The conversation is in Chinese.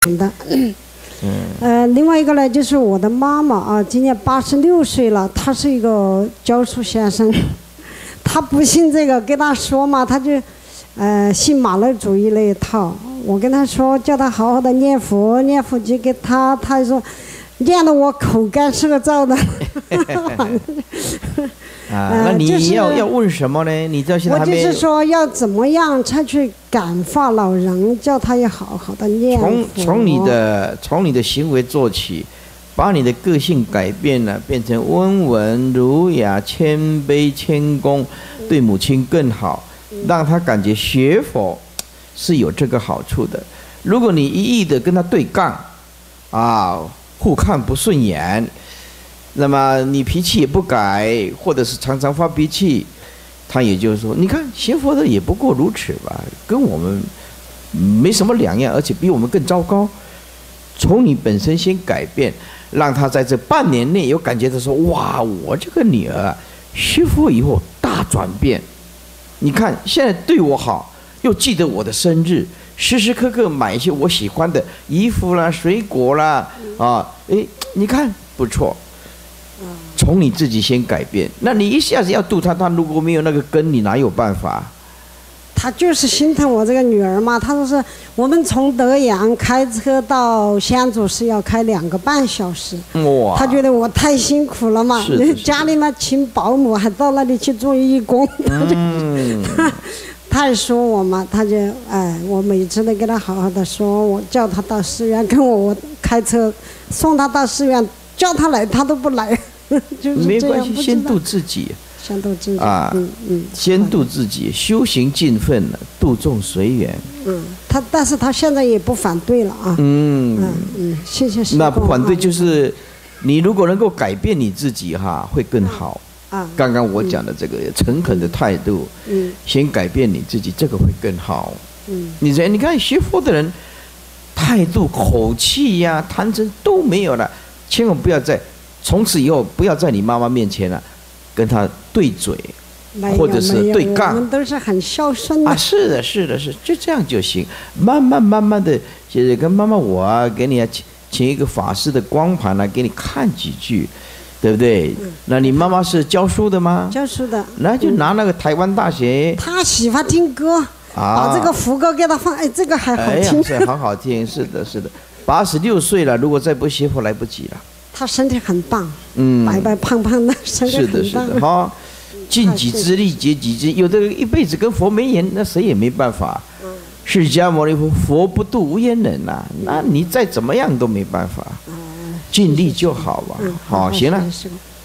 的。另外一个呢，就是我的妈妈啊，今年86岁了，她是一个教书先生，她不信这个，跟她说嘛，她就信马勒主义那一套。我跟她说，叫她好好的念佛，念佛就给她，她说念得我口干舌燥的。 那你要问什么呢？你到现在还没。 我就是说要怎么样才去感化老人，叫他要好好的念佛。 从你的行为做起，把你的个性改变了，变成温文儒雅、谦卑谦恭，对母亲更好，让他感觉学佛是有这个好处的。如果你一意的跟他对杠，互看不顺眼。那么你脾气也不改，或者是常常发脾气，他也就是说，你看学佛的也不过如此吧，跟我们没什么两样，而且比我们更糟糕。从你本身先改变，让他在这半年内有感觉的说，哇，我这个女儿学佛以后大转变。你看现在对我好，又记得我的生日，时时刻刻买一些我喜欢的衣服啦、水果啦，你看不错。从你自己先改变，那你一下子要度他，他如果没有那个根，你哪有办法？ 他就是心疼我这个女儿嘛。他说是我们从德阳开车到香竹是要开2个半小时。哇！他觉得我太辛苦了嘛，家里嘛请保姆，还到那里去做义工。他也说我嘛，他就我每次都跟他好好的说，我叫他到寺院，跟我开车送他到寺院，叫他来他都不来。 没关系，先度自己， 先度自己先度自己，修行尽分了，度众随缘。 但是他现在也不反对了啊。谢谢。 那不反对就是你如果能够改变你自己会更好。刚刚我讲的这个诚恳的态度，先改变你自己，这个会更好。你看学佛的人，态度、口气呀、谈成都没有了，千万不要从此以后不要在你妈妈面前跟她对嘴，或者是对杠。 我们都是很孝顺的。 是的，就这样就行。慢慢的，就是跟妈妈我给你请一个法师的光盘给你看几句，对不对？那你妈妈是教书的吗？ 教书的。 那就拿那个台湾大学。 她喜欢听歌，把这个福歌给她放，这个还好听。 是很好听，是的。86岁了，如果再不学佛来不及了。 他身体很棒，白白胖胖的，身体很棒。 是的，尽己之力竭己之。有的人一辈子跟佛没缘，那谁也没办法。释迦牟尼佛，佛不度无缘人呐，那你再怎么样都没办法，尽力就好吧。好，行了。